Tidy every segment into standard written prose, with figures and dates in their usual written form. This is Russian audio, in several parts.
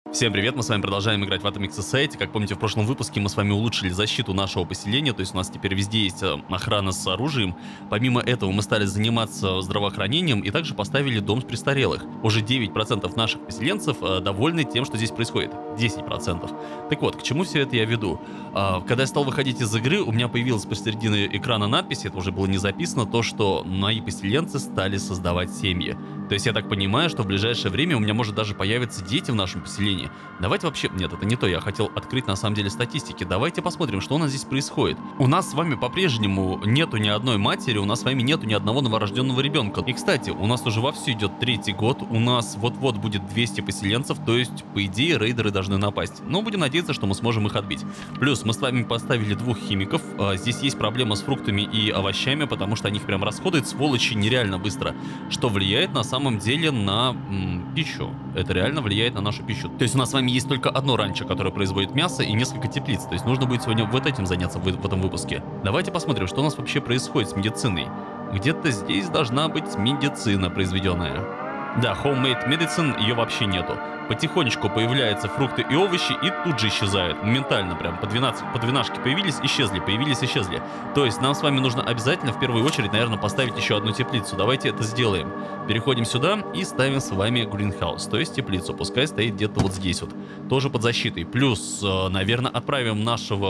Всем привет, мы с вами продолжаем играть в Atomic Society. Как помните, в прошлом выпуске мы с вами улучшили защиту нашего поселения, то есть у нас теперь везде есть охрана с оружием. Помимо этого мы стали заниматься здравоохранением и также поставили дом с престарелых. Уже 9% наших поселенцев довольны тем, что здесь происходит. 10%. Так вот, к чему все это я веду? Когда я стал выходить из игры, у меня появилась посередине экрана надпись, это уже было не записано, то, что мои поселенцы стали создавать семьи. То есть я так понимаю, что в ближайшее время у меня может даже появиться дети в нашем поселении. Давайте вообще... Нет, это не то, я хотел открыть на самом деле статистики. Давайте посмотрим, что у нас здесь происходит. У нас с вами по-прежнему нету ни одной матери, у нас с вами нету ни одного новорожденного ребенка. И, кстати, у нас уже вовсю идет 3-й год, у нас вот-вот будет 200 поселенцев, то есть, по идее, рейдеры должны напасть. Но будем надеяться, что мы сможем их отбить. Плюс мы с вами поставили 2 химиков. Здесь есть проблема с фруктами и овощами, потому что они их прям расходуют, сволочи, нереально быстро. Что влияет на самом деле на пищу. Это реально влияет на нашу пищу. То есть у нас с вами есть только одно ранчо, которое производит мясо, и несколько теплиц. То есть нужно будет сегодня вот этим заняться в этом выпуске. Давайте посмотрим, что у нас вообще происходит с медициной. Где-то здесь должна быть медицина произведенная. Да, homemade medicine, ее вообще нету. Потихонечку появляются фрукты и овощи и тут же исчезают. Моментально прям по 12 появились, исчезли, появились, исчезли. То есть нам с вами нужно обязательно в первую очередь, наверное, поставить еще одну теплицу. Давайте это сделаем. Переходим сюда и ставим с вами greenhouse, то есть теплицу. Пускай стоит где-то вот здесь вот. Тоже под защитой. Плюс, наверное, отправим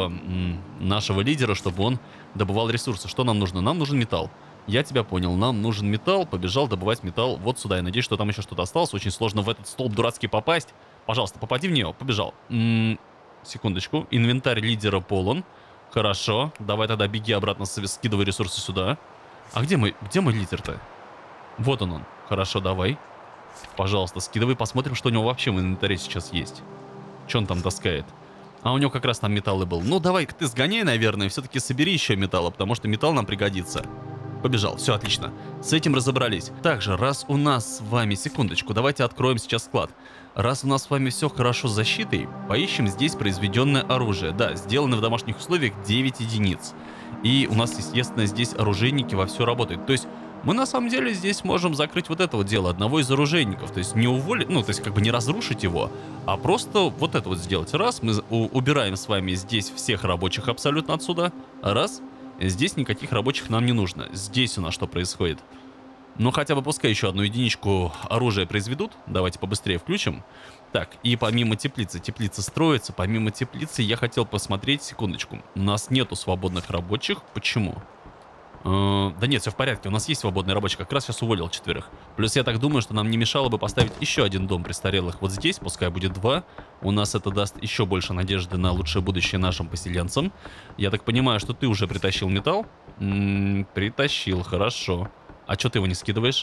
нашего лидера, чтобы он добывал ресурсы. Что нам нужно? Нам нужен металл. Я тебя понял, нам нужен металл, побежал добывать металл вот сюда. Я надеюсь, что там еще что-то осталось. Очень сложно в этот столб дурацкий попасть. Пожалуйста, попади в нее. Побежал. Секундочку. Инвентарь лидера полон. Хорошо. Давай тогда беги обратно, скидывай ресурсы сюда. А где мой лидер-то? Вот он. Хорошо, давай. Пожалуйста, скидывай, посмотрим, что у него вообще в инвентаре сейчас есть. Что он там таскает? А у него как раз там металл и был. Ну, давай-ка ты сгоняй, наверное, все-таки собери еще металла, потому что металл нам пригодится. Побежал, все отлично. С этим разобрались. Также, раз у нас с вами... Секундочку, давайте откроем сейчас склад. Раз у нас с вами все хорошо с защитой, поищем здесь произведенное оружие. Да, сделано в домашних условиях 9 единиц. И у нас, естественно, здесь оружейники вовсю работают. То есть мы на самом деле здесь можем закрыть вот это вот дело, одного из оружейников. То есть не уволить, ну, то есть как бы не разрушить его, а просто вот это вот сделать. Раз, мы убираем с вами здесь всех рабочих абсолютно отсюда. Раз. Здесь никаких рабочих нам не нужно. Здесь у нас что происходит? Ну, хотя бы пускай еще одну единичку оружия произведут. Давайте побыстрее включим. Так, и помимо теплицы, теплица строится. Помимо теплицы я хотел посмотреть, секундочку. У нас нету свободных рабочих. Почему? Да нет, все в порядке, у нас есть свободные рабочие, как раз сейчас уволил 4. Плюс я так думаю, что нам не мешало бы поставить еще один дом престарелых вот здесь, пускай будет 2. У нас это даст еще больше надежды на лучшее будущее нашим поселенцам. Я так понимаю, что ты уже притащил металл? Притащил, хорошо. А что ты его не скидываешь?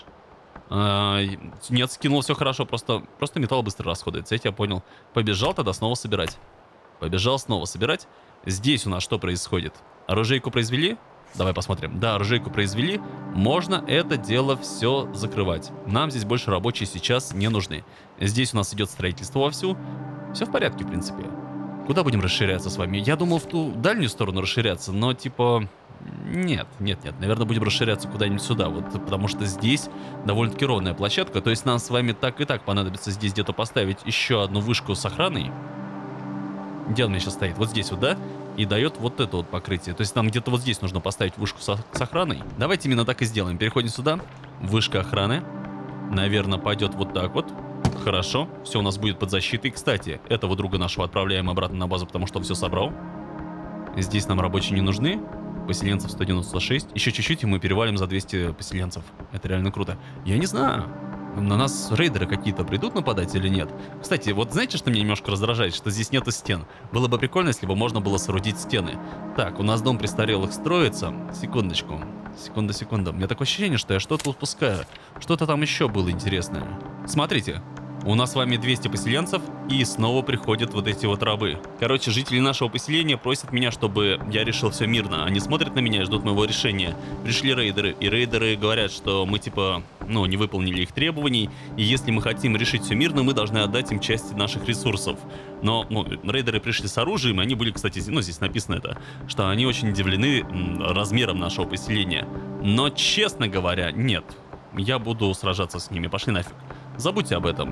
Нет, скинул, все хорошо, просто металл быстро расходуется, я тебя понял. Побежал тогда снова собирать. Побежал снова собирать. Здесь у нас что происходит? Оружейку произвели? Давай посмотрим. Да, оружейку произвели. Можно это дело все закрывать. Нам здесь больше рабочие сейчас не нужны. Здесь у нас идет строительство вовсю. Все в порядке, в принципе. Куда будем расширяться с вами? Я думал в ту дальнюю сторону расширяться, но типа... Нет. Наверное, будем расширяться куда-нибудь сюда. Вот, потому что здесь довольно-таки ровная площадка. То есть нам с вами так и так понадобится здесь где-то поставить еще одну вышку с охраной. Где он у меня сейчас стоит? Вот здесь вот, да? И дает вот это вот покрытие. То есть нам где-то вот здесь нужно поставить вышку с охраной. Давайте именно так и сделаем. Переходим сюда. Вышка охраны. Наверное, пойдет вот так вот. Хорошо. Все у нас будет под защитой. Кстати, этого друга нашего отправляем обратно на базу, потому что он все собрал. Здесь нам рабочие не нужны. Поселенцев 196. Еще чуть-чуть, и мы перевалим за 200 поселенцев. Это реально круто. Я не знаю, на нас рейдеры какие-то придут нападать или нет. Кстати, вот знаете, что меня немножко раздражает? Что здесь нету стен. Было бы прикольно, если бы можно было соорудить стены. Так, у нас дом престарелых строится. Секундочку. Секунда. У меня такое ощущение, что я что-то упускаю. Что-то там еще было интересное. Смотрите. У нас с вами 200 поселенцев, и снова приходят вот эти вот рабы. Короче, жители нашего поселения просят меня, чтобы я решил все мирно. Они смотрят на меня и ждут моего решения. Пришли рейдеры, и рейдеры говорят, что мы типа, не выполнили их требований, и если мы хотим решить все мирно, мы должны отдать им часть наших ресурсов. Но, рейдеры пришли с оружием, и они были, кстати, здесь написано это, что они очень удивлены размером нашего поселения. Но, честно говоря, нет. Я буду сражаться с ними, пошли нафиг. Забудьте об этом.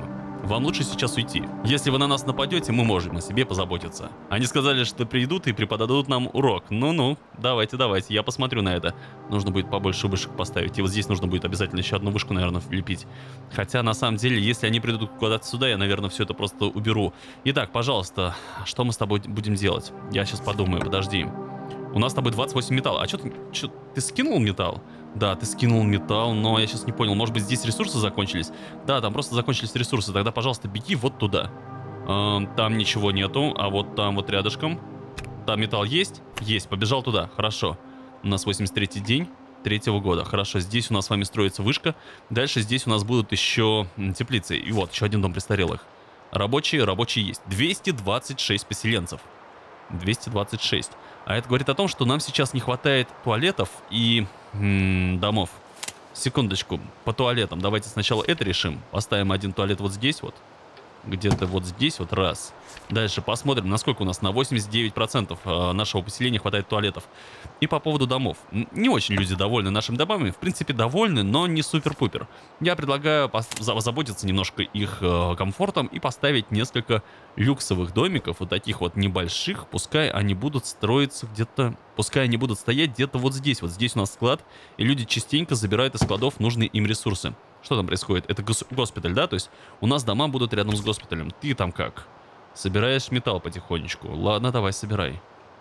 вам лучше сейчас уйти. Если вы на нас нападете, мы можем о себе позаботиться. Они сказали, что придут и преподадут нам урок. Ну-ну, давайте, я посмотрю на это. Нужно будет побольше вышек поставить. И вот здесь нужно будет обязательно еще одну вышку, наверное, влепить. Хотя, на самом деле, если они придут куда-то сюда, я, наверное, все это просто уберу. Итак, пожалуйста, что мы с тобой будем делать? Я сейчас подумаю, подожди. У нас с тобой 28 металла. А что ты скинул металл? Да, ты скинул металл, но я сейчас не понял. Может быть, здесь ресурсы закончились? Да, там просто закончились ресурсы. Тогда, пожалуйста, беги вот туда. Там ничего нету, а вот там вот рядышком. Там металл есть? Есть, побежал туда. Хорошо. У нас 83-й день 3-го года. Хорошо, здесь у нас с вами строится вышка. Дальше здесь у нас будут еще теплицы. И вот, еще один дом престарелых. Рабочие есть. 226 поселенцев. 226. А это говорит о том, что нам сейчас не хватает туалетов и домов. Секундочку, по туалетам. Давайте сначала это решим. Поставим один туалет вот здесь вот. Где-то вот здесь вот раз. Дальше посмотрим, насколько у нас на 89% нашего поселения хватает туалетов. И по поводу домов. Не очень люди довольны нашими домами. В принципе, довольны, но не супер-пупер. Я предлагаю заботиться немножко их комфортом и поставить несколько люксовых домиков, вот таких вот небольших. Пускай они будут строиться где-то... Пускай они будут стоять где-то вот здесь. Вот здесь у нас склад, и люди частенько забирают из складов нужные им ресурсы. Что там происходит? Это госпиталь, да? То есть у нас дома будут рядом с госпиталем. Ты там как? Собираешь металл потихонечку. Ладно, давай, собирай.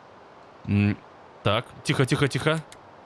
Так, тихо.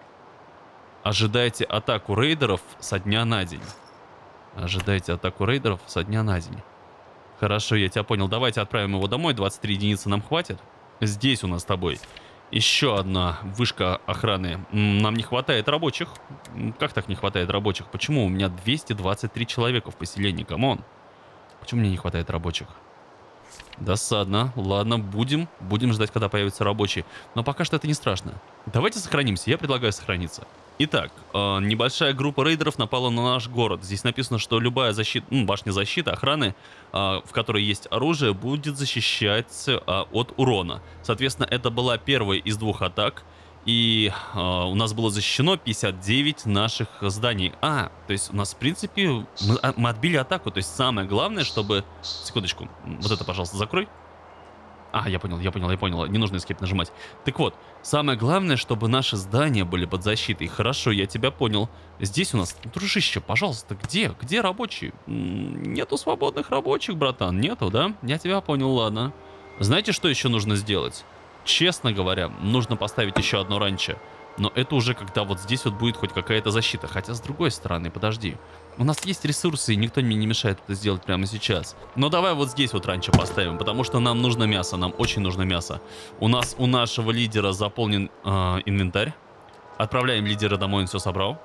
Ожидайте атаку рейдеров со дня на день. Ожидайте атаку рейдеров со дня на день. Хорошо, я тебя понял. Давайте отправим его домой. 23 единицы нам хватит. Здесь у нас с тобой еще одна вышка охраны. Нам не хватает рабочих. Как так не хватает рабочих? Почему у меня 223 человека в поселении? Камон. Почему мне не хватает рабочих? Досадно. Ладно, будем ждать, когда появятся рабочие. Но пока что это не страшно. Давайте сохранимся. Я предлагаю сохраниться. Итак, небольшая группа рейдеров напала на наш город. Здесь написано, что любая башня защиты, охраны, в которой есть оружие, будет защищать от урона. Соответственно, это была первая из 2 атак. И у нас было защищено 59 наших зданий. То есть у нас, в принципе, мы отбили атаку. То есть самое главное, чтобы... Секундочку, вот это, пожалуйста, закрой. Я понял. Не нужно эскейп нажимать. Так вот, самое главное, чтобы наши здания были под защитой. Хорошо, я тебя понял. Здесь у нас... Дружище, пожалуйста, где рабочие? Нету свободных рабочих, братан. Нету, да? Я тебя понял, ладно. Знаете, что еще нужно сделать? Честно говоря, нужно поставить еще одно ранчо. Но это уже когда вот здесь вот будет хоть какая-то защита. Хотя с другой стороны, подожди. У нас есть ресурсы, и никто мне не мешает это сделать прямо сейчас. Но давай вот здесь вот ранчо поставим, потому что нам нужно мясо, нам очень нужно мясо. У нашего лидера заполнен инвентарь. Отправляем лидера домой, он все собрал.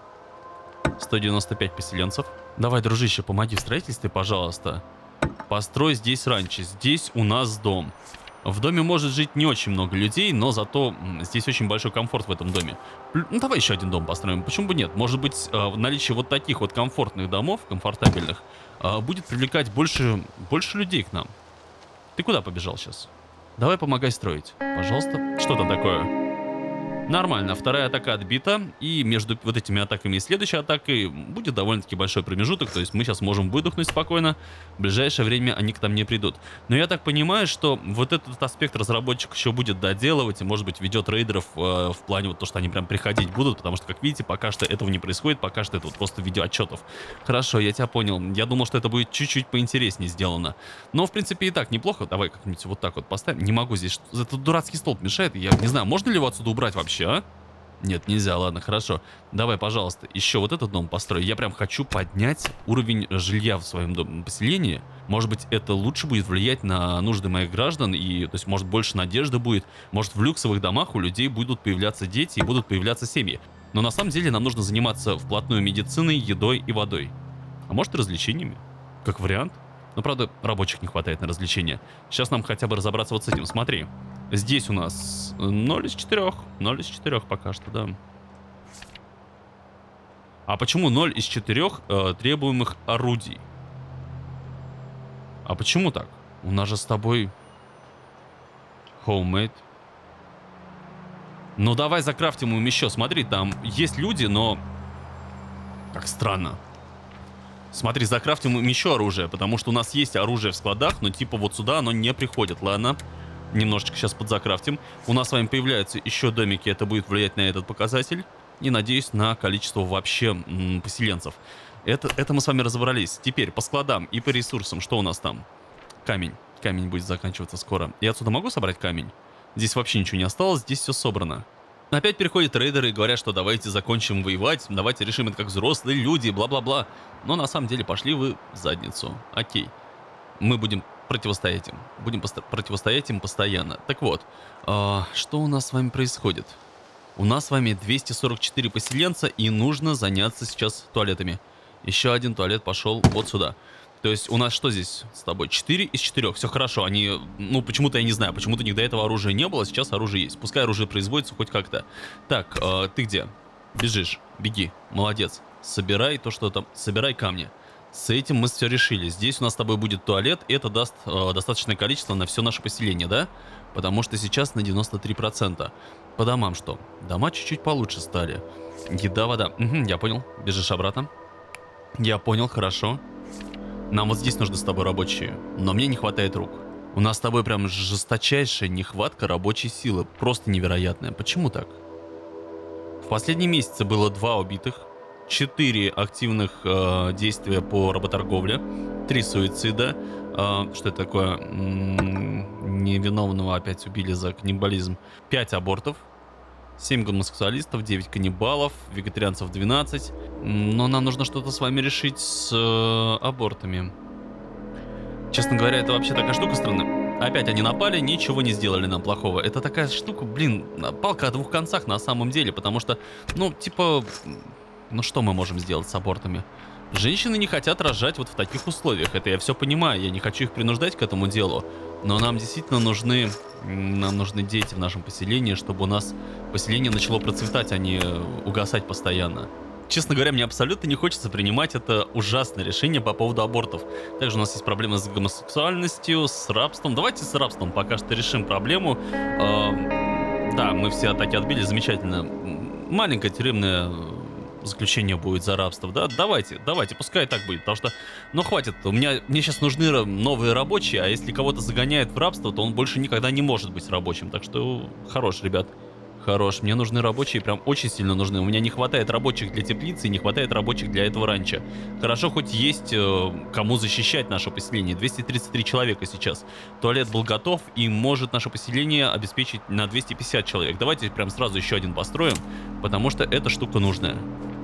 195 поселенцев. Давай, дружище, помоги в строительстве, пожалуйста. Построй здесь ранчо. Здесь у нас дом. В доме может жить не очень много людей, но зато здесь очень большой комфорт в этом доме. Ну, давай еще один дом построим. Почему бы нет? Может быть, наличие вот таких вот комфортных домов, комфортабельных, будет привлекать больше людей к нам. Ты куда побежал сейчас? Давай помогай строить, пожалуйста. Что там такое? Нормально, вторая атака отбита, и между вот этими атаками и следующей атакой будет довольно-таки большой промежуток, то есть мы сейчас можем выдохнуть спокойно, в ближайшее время они к нам не придут. Но я так понимаю, что вот этот аспект разработчик еще будет доделывать, и может быть ведет рейдеров в плане вот то, что они прям приходить будут, потому что, как видите, пока что этого не происходит, пока что это вот просто видео отчетов. Хорошо, я тебя понял, я думал, что это будет чуть-чуть поинтереснее сделано. Но, в принципе, и так неплохо, давай как-нибудь вот так вот поставим. Не могу здесь, этот дурацкий столб мешает, я не знаю, можно ли его отсюда убрать вообще? Нет, нельзя, ладно, хорошо. Давай, пожалуйста, еще вот этот дом построй. Я прям хочу поднять уровень жилья в своем поселении. Может быть, это лучше будет влиять на нужды моих граждан, и, то есть, может, больше надежды будет. Может, в люксовых домах у людей будут появляться дети и будут появляться семьи. Но на самом деле нам нужно заниматься вплотную медициной, едой и водой. А может, и развлечениями. Как вариант. Но, правда, рабочих не хватает на развлечения. Сейчас нам хотя бы разобраться вот с этим. Смотри. Здесь у нас 0 из 4. 0 из 4 пока что, да. А почему 0 из 4 требуемых орудий? А почему так? У нас же с тобой homemade. Ну давай закрафтим им еще. Смотри, там есть люди, но... Как странно. Смотри, закрафтим им еще оружие, потому что у нас есть оружие в складах, но типа вот сюда оно не приходит. Ладно, немножечко сейчас подзакрафтим. У нас с вами появляются еще домики, это будет влиять на этот показатель. И, надеюсь, на количество вообще поселенцев. Это мы с вами разобрались. Теперь по складам и по ресурсам, что у нас там? Камень. Камень будет заканчиваться скоро. Я отсюда могу собрать камень? Здесь вообще ничего не осталось, здесь все собрано. Опять приходят трейдеры и говорят, что давайте закончим воевать, давайте решим это как взрослые люди, бла-бла-бла. Но на самом деле пошли вы в задницу. Окей. Мы будем противостоять им. Будем противостоять им постоянно. Так вот, что у нас с вами происходит? У нас с вами 244 поселенца, и нужно заняться сейчас туалетами. Еще один туалет пошел вот сюда. То есть у нас что здесь с тобой? 4 из 4. Все хорошо. Они, ну, почему-то я не знаю, почему-то у них до этого оружия не было, сейчас оружие есть. Пускай оружие производится хоть как-то. Так, ты где? Бежишь. Беги. Молодец. Собирай то, что там. Собирай камни. С этим мы все решили. Здесь у нас с тобой будет туалет, и это даст достаточное количество на все наше поселение, да? Потому что сейчас на 93%. По домам что? Дома чуть-чуть получше стали. Еда, вода. Угу, я понял. Бежишь обратно. Я понял, хорошо. Нам вот здесь нужны с тобой рабочие, но мне не хватает рук. У нас с тобой прям жесточайшая нехватка рабочей силы, просто невероятная. Почему так? В последние месяцы было 2 убитых, 4 активных действия по работорговле, 3 суицида. Что это такое? Невиновного опять убили за каннибализм. 5 абортов. 7 гомосексуалистов, 9 каннибалов, вегетарианцев 12. Но нам нужно что-то с вами решить с абортами. Честно говоря, это вообще такая штука странная. Опять они напали, ничего не сделали нам плохого. Это такая штука, блин, палка о двух концах на самом деле. Потому что, ну, типа, ну что мы можем сделать с абортами? Женщины не хотят рожать вот в таких условиях. Это я все понимаю, я не хочу их принуждать к этому делу. Но нам действительно нужны дети в нашем поселении, чтобы у нас поселение начало процветать, а не угасать постоянно. Честно говоря, мне абсолютно не хочется принимать это ужасное решение по поводу абортов. Также у нас есть проблемы с гомосексуальностью, с рабством. Давайте с рабством пока что решим проблему. Да, мы все атаки отбили, замечательно. Маленькая тюремная заключение будет за рабство, да? Давайте, пускай так будет, потому что, ну, хватит, мне сейчас нужны новые рабочие, а если кого-то загоняют в рабство, то он больше никогда не может быть рабочим, так что хорош, ребят, хорош, мне нужны рабочие, прям очень сильно нужны, у меня не хватает рабочих для теплицы, не хватает рабочих для этого ранчо. Хорошо, хоть есть кому защищать наше поселение, 233 человека сейчас, туалет был готов и может наше поселение обеспечить на 250 человек. Давайте прям сразу еще один построим, потому что эта штука нужная.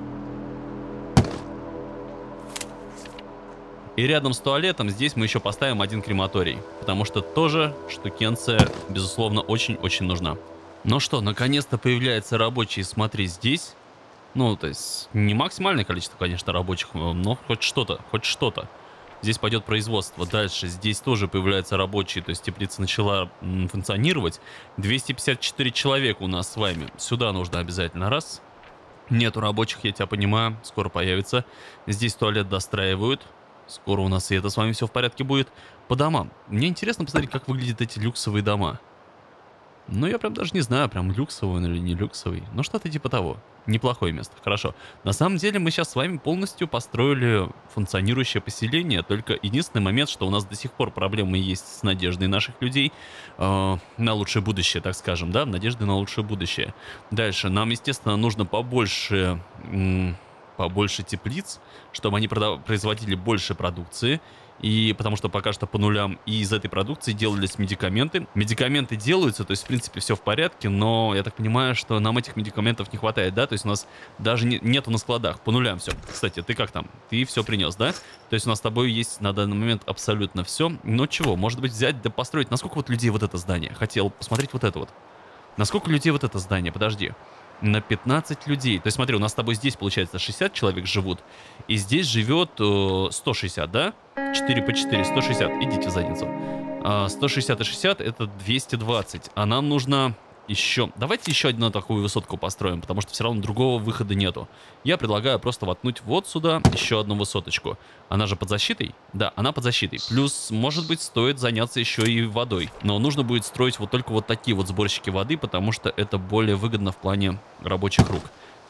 И рядом с туалетом здесь мы еще поставим один крематорий, потому что тоже штукенция, безусловно, очень-очень нужна. Ну что, наконец-то появляются рабочие, смотри, здесь. Ну, то есть, не максимальное количество, конечно, рабочих, но хоть что-то, хоть что-то. Здесь пойдет производство. Дальше здесь тоже появляются рабочие, то есть теплица начала функционировать. 254 человека у нас с вами. Сюда нужно обязательно раз. Нету рабочих, я тебя понимаю, скоро появится. Здесь туалет достраивают. Скоро у нас и это с вами все в порядке будет. По домам. Мне интересно посмотреть, как выглядят эти люксовые дома. Ну, я прям даже не знаю, прям люксовый он или не люксовый. Ну, что-то типа того. Неплохое место, хорошо. На самом деле, мы сейчас с вами полностью построили функционирующее поселение. Только единственный момент, что у нас до сих пор проблемы есть с надеждой наших людей на лучшее будущее, так скажем, да? Надежды на лучшее будущее. Дальше. Нам, естественно, нужно побольше теплиц, чтобы они производили больше продукции. И потому что пока что по нулям и из этой продукции делались медикаменты. Медикаменты делаются, то есть в принципе все в порядке, но я так понимаю, что нам этих медикаментов не хватает, да? То есть у нас даже нету на складах, по нулям все. Кстати, ты как там? Ты все принес, да? То есть у нас с тобой есть на данный момент абсолютно все. Но чего, может быть взять да построить? Насколько вот людей вот это здание? Хотел посмотреть вот это вот. Насколько людей вот это здание? Подожди. На 15 людей. То есть смотри, у нас с тобой здесь, получается, 60 человек живут. И здесь живет 160, да? 4 по 4, 160. Идите в задницу. 160 и 60 это 220. А нам нужно еще... Давайте еще одну такую высотку построим, потому что все равно другого выхода нету. Я предлагаю просто воткнуть вот сюда еще одну высоточку. Она же под защитой? Да, она под защитой. Плюс, может быть, стоит заняться еще и водой. Но нужно будет строить вот только вот такие вот сборщики воды, потому что это более выгодно в плане рабочих рук.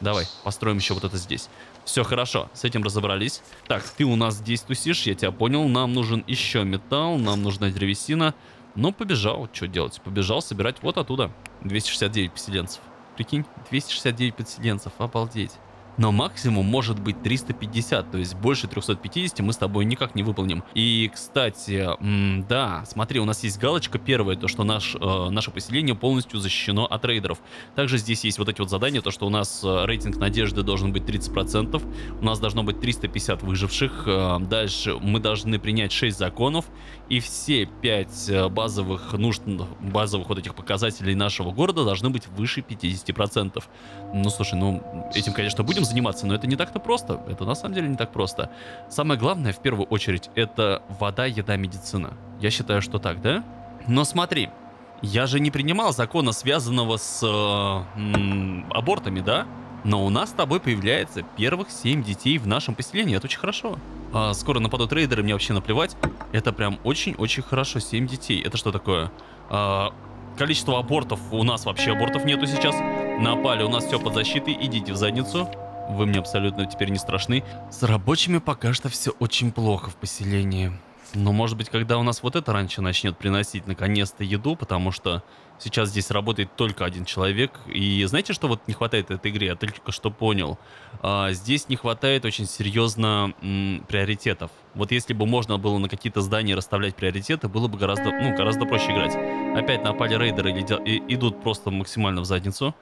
Давай, построим еще вот это здесь. Все хорошо, с этим разобрались. Так, ты у нас здесь тусишь, я тебя понял. Нам нужен еще металл, нам нужна древесина. Ну, побежал, что делать? Побежал собирать вот оттуда. 269 поселенцев. Прикинь, 269 поселенцев, обалдеть. Но максимум может быть 350, то есть больше 350 мы с тобой никак не выполним. И, кстати, да, смотри, у нас есть галочка первая, то что наше поселение полностью защищено от рейдеров. Также здесь есть вот эти вот задания, то что у нас рейтинг надежды должен быть 30%, у нас должно быть 350 выживших, дальше мы должны принять 6 законов, и все 5 базовых нужд, базовых вот этих показателей нашего города должны быть выше 50%. Ну, слушай, ну, этим, конечно, будем заниматься, но это не так-то просто. Это на самом деле не так просто. Самое главное, в первую очередь, это вода, еда, медицина. Я считаю, что так, да? Но смотри, я же не принимал закона, связанного с абортами, да? Но у нас с тобой появляется первых 7 детей в нашем поселении. Это очень хорошо. Скоро нападут рейдеры, мне вообще наплевать. Это прям очень-очень хорошо. 7 детей. Это что такое? Количество абортов. У нас вообще абортов нету сейчас. Напали, у нас все под защитой. Идите в задницу. Вы мне абсолютно теперь не страшны. С рабочими пока что все очень плохо в поселении. Но может быть, когда у нас вот это раньше начнет приносить наконец-то еду, потому что сейчас здесь работает только один человек. И знаете, что вот не хватает этой игре? Я только что понял. Здесь не хватает очень серьезно приоритетов. Вот если бы можно было на какие-то здания расставлять приоритеты, было бы гораздо проще играть. Опять напали рейдеры, идут просто максимально в задницу.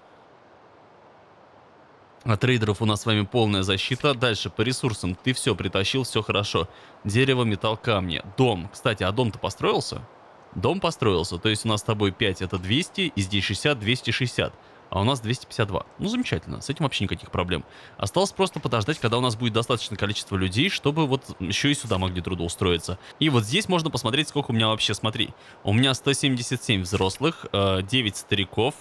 От рейдеров у нас с вами полная защита. Дальше по ресурсам ты все притащил, все хорошо. Дерево, металл, камни. Дом. Кстати, а дом-то построился? Дом построился. То есть у нас с тобой 5 это 200, и здесь 60, 260. А у нас 252. Ну, замечательно, с этим вообще никаких проблем. Осталось просто подождать, когда у нас будет достаточное количество людей, чтобы вот еще и сюда могли трудоустроиться. И вот здесь можно посмотреть, сколько у меня вообще, смотри. У меня 177 взрослых, 9 стариков,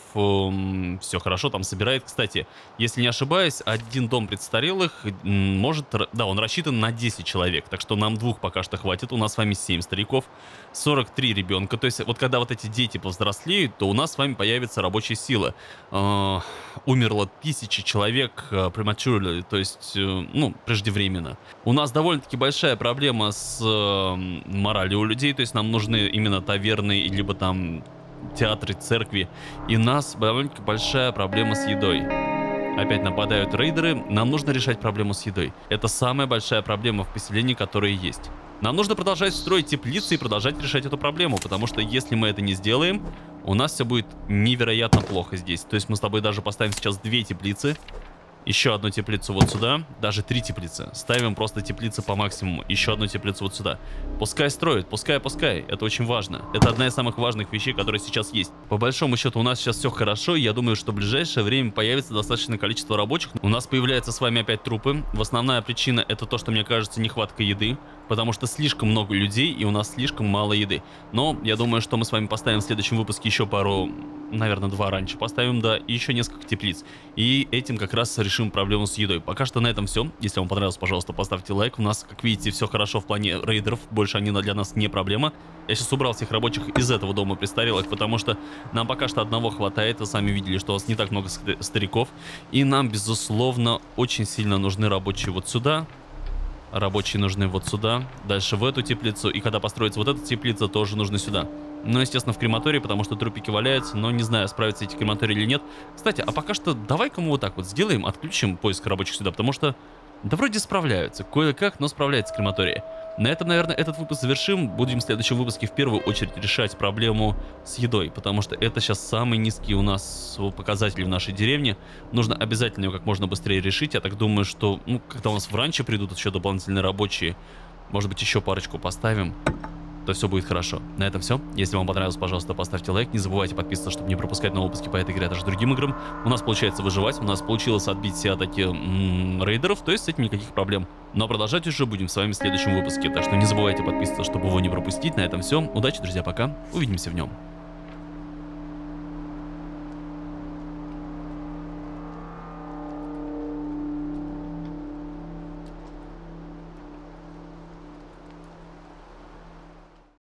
все хорошо, там собирает. Кстати, если не ошибаюсь, один дом престарелых может, да, он рассчитан на 10 человек, так что нам 2 пока что хватит. У нас с вами 7 стариков, 43 ребенка. То есть вот когда вот эти дети повзрослеют, то у нас с вами появится рабочая сила. Умерло 1000 человек prematurely, то есть, ну, преждевременно. У нас довольно-таки большая проблема с моралью у людей, то есть нам нужны именно таверны, либо там театры, церкви. И у нас довольно-таки большая проблема с едой. Опять нападают рейдеры, нам нужно решать проблему с едой. Это самая большая проблема в поселении, которая есть. Нам нужно продолжать строить теплицы и продолжать решать эту проблему, потому что если мы это не сделаем, у нас все будет невероятно плохо здесь. То есть мы с тобой даже поставим сейчас 2 теплицы, еще одну теплицу вот сюда, даже 3 теплицы. Ставим просто теплицы по максимуму, еще одну теплицу вот сюда. Пускай строят, пускай, это очень важно. Это одна из самых важных вещей, которые сейчас есть. По большому счету у нас сейчас все хорошо, и я думаю, что в ближайшее время появится достаточное количество рабочих. У нас появляются с вами опять трупы. Основная причина это то, что мне кажется нехватка еды, потому что слишком много людей и у нас слишком мало еды. Но я думаю, что мы с вами поставим в следующем выпуске еще пару, наверное, 2 раньше поставим, да, и еще несколько теплиц. И этим как раз решим проблему с едой. Пока что на этом все. Если вам понравилось, пожалуйста, поставьте лайк. У нас, как видите, все хорошо в плане рейдеров. Больше они для нас не проблема. Я сейчас убрал всех рабочих из этого дома престарелых, потому что нам пока что одного хватает. Вы сами видели, что у вас не так много стариков. И нам, безусловно, очень сильно нужны рабочие вот сюда. Рабочие нужны вот сюда. Дальше в эту теплицу. И когда построится вот эта теплица, тоже нужны сюда. Ну, естественно, в крематории, потому что трупики валяются, но не знаю, справятся эти крематории или нет. Кстати, а пока что давай-ка мы вот так вот сделаем, отключим поиск рабочих сюда, потому что, да вроде справляются, кое-как, но справляется крематория. На этом, наверное, этот выпуск завершим. Будем в следующем выпуске в первую очередь решать проблему с едой, потому что это сейчас самый низкий у нас показатель в нашей деревне. Нужно обязательно его как можно быстрее решить. Я так думаю, что, ну, когда у нас в ранчо придут еще дополнительные рабочие, может быть, еще парочку поставим, то все будет хорошо. На этом все. Если вам понравилось, пожалуйста, поставьте лайк. Не забывайте подписываться, чтобы не пропускать новые выпуски по этой игре, а также другим играм. У нас получается выживать. У нас получилось отбить все атаки рейдеров, то есть с этим никаких проблем. Но продолжать уже будем с вами в следующем выпуске. Так что не забывайте подписываться, чтобы его не пропустить. На этом все. Удачи, друзья, пока. Увидимся в нем.